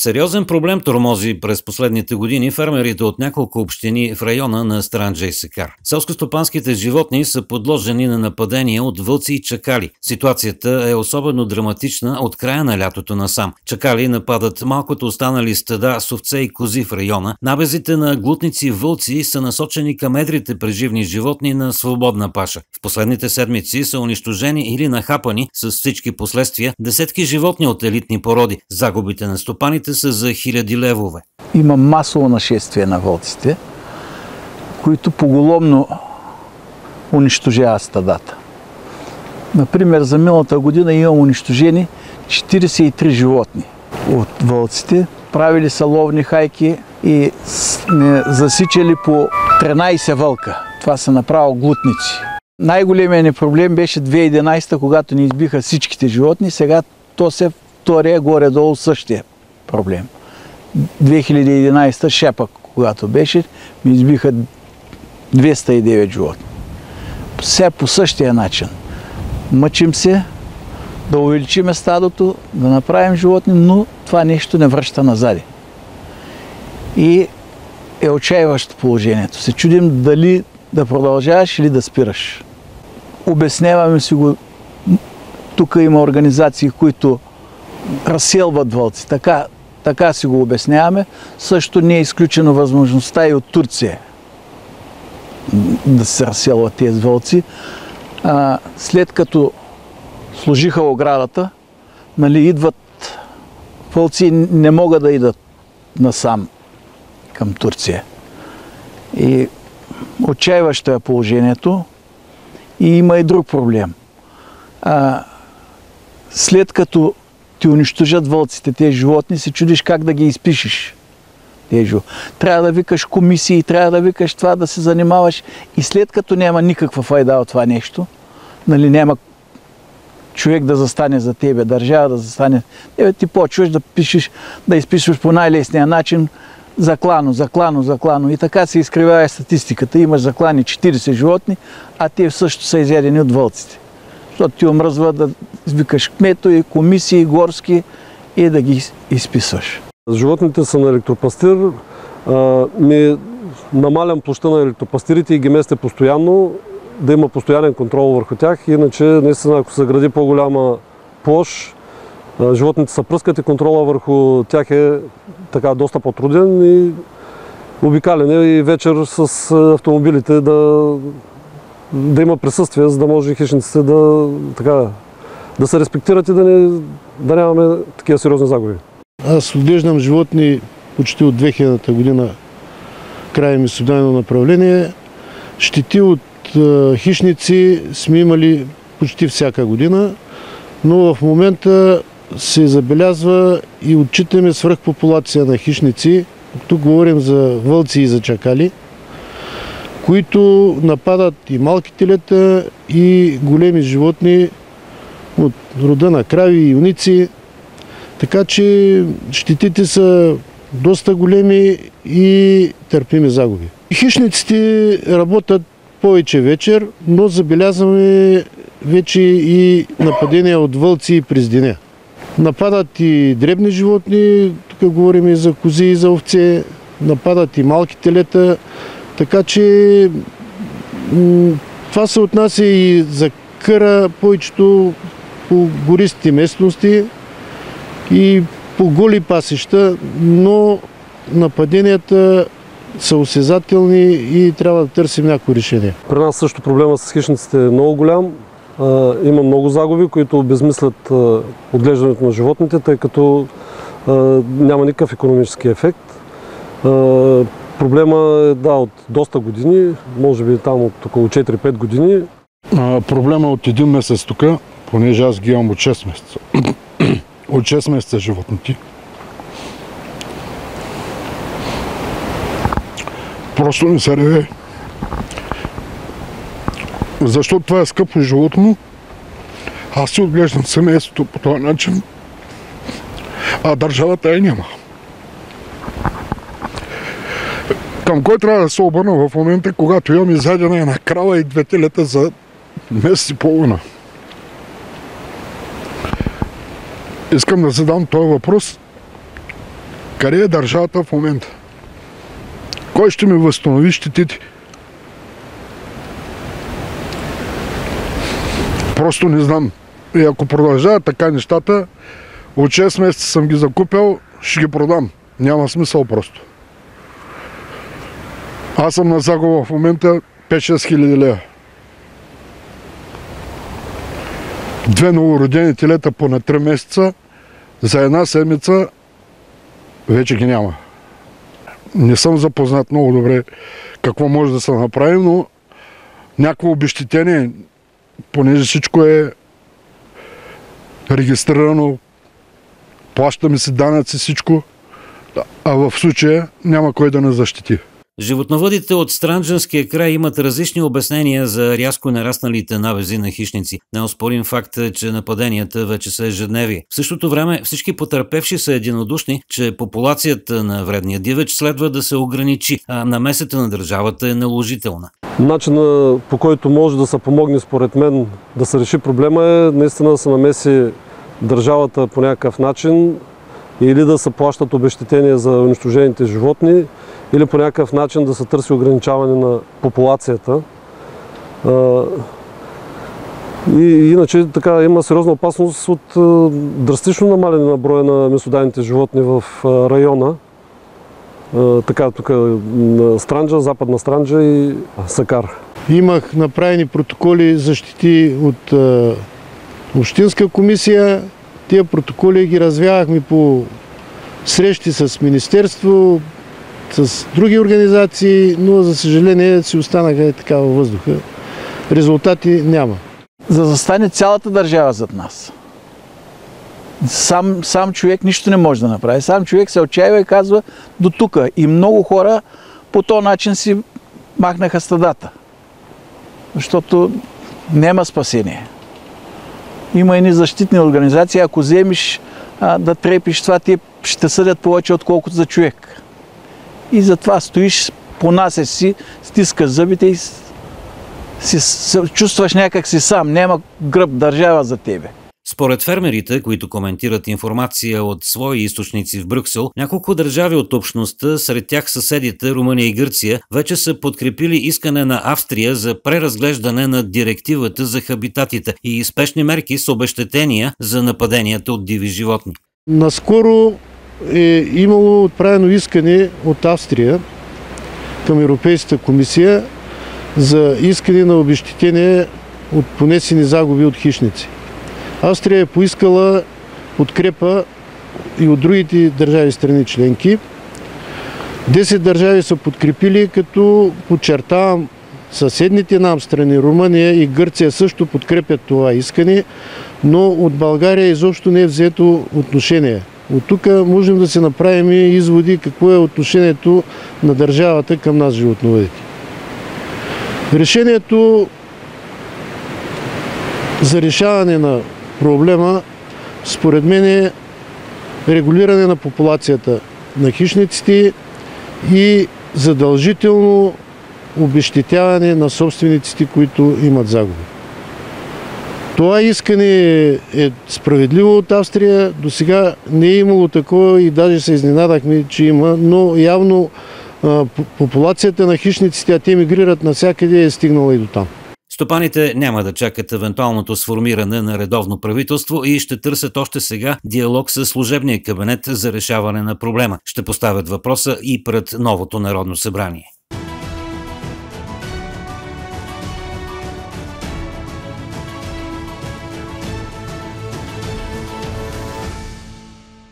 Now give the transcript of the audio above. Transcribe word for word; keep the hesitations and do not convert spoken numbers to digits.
Сериозен проблем тормози през последните години фермерите от няколко общини в района на Странджа и Секар. Селскостопанските животни са подложени на нападения от вълци и чакали. Ситуацията е особено драматична от края на лятото насам. Чакали нападат малкото останали стада с овце и кози в района. Набезите на глутници вълци са насочени към едрите преживни животни на свободна паша. В последните седмици са унищожени или нахапани с всички последствия десетки животни от елитни породи. Загубите на стопаните са за хиляди левове. Има масово нашествие на вълците, които поголовно унищожават стадата. Например, за миналата година имам унищожени четиридесет и три животни от вълците. Правили са ловни хайки и засичали по тринайсет вълка. Това са направо глутници. Най-големият ни проблем беше две хиляди и единайсета, когато ни избиха всичките животни. Сега то се втория горе-долу същия проблем. две хиляди и единайсета шепа, когато беше, ми избиха двеста и девет животни. Все по същия начин. Мъчим се да увеличиме стадото, да направим животни, но това нещо не връща назади. И е отчаиващо положението. Се чудим дали да продължаваш или да спираш. Обясняваме си го. Тук има организации, които разселват вълци. Така, така си го обясняваме. Също не е изключено възможността и от Турция да се разселват тези вълци. А, след като сложиха оградата, нали, идват вълци, не могат да идат насам към Турция. И отчаиващо е положението. И има и друг проблем. А, след като ти унищожат вълците, тези животни, се чудиш как да ги изпишеш. Трябва да викаш комисии, трябва да викаш това, да се занимаваш. И след като няма никаква файда от това нещо, нали, няма човек да застане за тебе, държава да застане, тебе ти почваш да пишеш, да изпишеш по най-лесния начин заклано, заклано, заклано. И така се изкривява статистиката. Имаш заклани четиридесет животни, а те също са изядени от вълците. Защото ти омръзва да викаш кметове, комисии, горски и да ги изписваш. Животните са на електропастир. Ми намалям площта на електропастирите и ги местя постоянно, да има постоянен контрол върху тях. Иначе, наистина, ако се гради по-голяма площ, животните се пръскат и контрола върху тях е така доста по-труден и обикаляне и вечер с автомобилите да, да има присъствие, за да може хищниците да, така, да се респектират и да, не, да нямаме такива сериозни загуби. Аз отглеждам животни почти от две хилядната година, край ми студено направление. Щети от е, хищници сме имали почти всяка година, но в момента се забелязва и отчитаме свръхпопулация на хищници. Тук говорим за вълци и за чакали, които нападат и малки телета, и големи животни от рода на крави и юници. Така че щетите са доста големи и търпими загуби. Хищниците работят повече вечер, но забелязваме вече и нападения от вълци и през деня. Нападат и дребни животни, тук говорим и за кози и за овце, нападат и малки телета, така че това се отнася и за къра, повечето по гористите местности и по голи пасища, но нападенията са осезателни и трябва да търсим някакво решение. При нас също проблема с хищниците е много голям. Има много загуби, които обезмислят отглеждането на животните, тъй като няма никакъв икономически ефект. Проблема е да, от доста години, може би там от около четири-пет години. Проблема е от един месец тук, понеже аз ги имам от шест месеца. От шест месеца животните. Просто не се реве. Защото това е скъпо животно. Аз си отглеждам семейството по този начин, а държавата я няма. Към кой трябва да се обърна в момента, когато имам изядена една крава и две телета за месец и половина? Искам да задам този въпрос Къде е държавата в момента? Кой ще ми възстанови щетите? Просто не знам. И ако продължават така нещата, от шест месеца съм ги закупил, ще ги продам. Няма смисъл просто. Аз съм на загуба в момента пет-шест хиляди лева. Две новородени телета по на три месеца, за една седмица вече ги няма. Не съм запознат много добре какво може да се направи, но някакво обезщетение, понеже всичко е регистрирано, плащаме си данъци, всичко, а в случая няма кой да не защити. Животновъдите от Странджанския край имат различни обяснения за рязко нарасналите навези на хищници. Неоспорим факт е, че нападенията вече са ежедневие. В същото време всички потърпевши са единодушни, че популацията на вредния дивеч следва да се ограничи, а намесата на държавата е наложителна. Начинът, по който може да се помогне според мен да се реши проблема, е наистина да се намеси държавата по някакъв начин, или да се плащат обезщетения за унищожените животни, или по някакъв начин да се търси ограничаване на популацията. И иначе така има сериозна опасност от драстично намаляне на броя на месодайните животни в района. Така, тук на Странджа, Западна Странджа и Сакар. Имах направени протоколи за щети от Общинска комисия. Тия протоколи ги развявахме по срещи с Министерство, с други организации, но за съжаление си останаха така във въздуха. Резултати няма. За да застане цялата държава зад нас. Сам, сам човек нищо не може да направи. Сам човек се отчаява и казва до тук. И много хора по този начин си махнаха стадата. Защото няма спасение. Има едни защитни организации, ако вземеш а, да трепиш това, те ще съдят повече отколкото за човек. И затова стоиш, понасяш си, стискаш зъбите и си, се чувстваш някак си сам, няма гръб държава за тебе. Според фермерите, които коментират информация от свои източници в Брюксел, няколко държави от общността, сред тях съседите Румъния и Гърция, вече са подкрепили искане на Австрия за преразглеждане на директивата за хабитатите и спешни мерки с обезщетения за нападенията от диви животни. Наскоро е имало отправено искане от Австрия към Европейската комисия за искане на обезщетение от понесени загуби от хищници. Австрия е поискала подкрепа и от другите държави страни членки. Десет държави са подкрепили, като подчертавам, съседните нам страни, Румъния и Гърция също подкрепят това искане, но от България изобщо не е взето отношение. От тук можем да си направим изводи какво е отношението на държавата към нас, животновъдите. Решението за решаване на проблема, според мен, е регулиране на популацията на хищниците и задължително обезщетяване на собствениците, които имат загуби. Това искане е справедливо от Австрия. До сега не е имало такова и даже се изненадахме, че има, но явно а, популацията на хищниците, а те мигрират навсякъде, е стигнала и до там. Стопаните няма да чакат евентуалното сформиране на редовно правителство и ще търсят още сега диалог с служебния кабинет за решаване на проблема. Ще поставят въпроса и пред новото Народно събрание.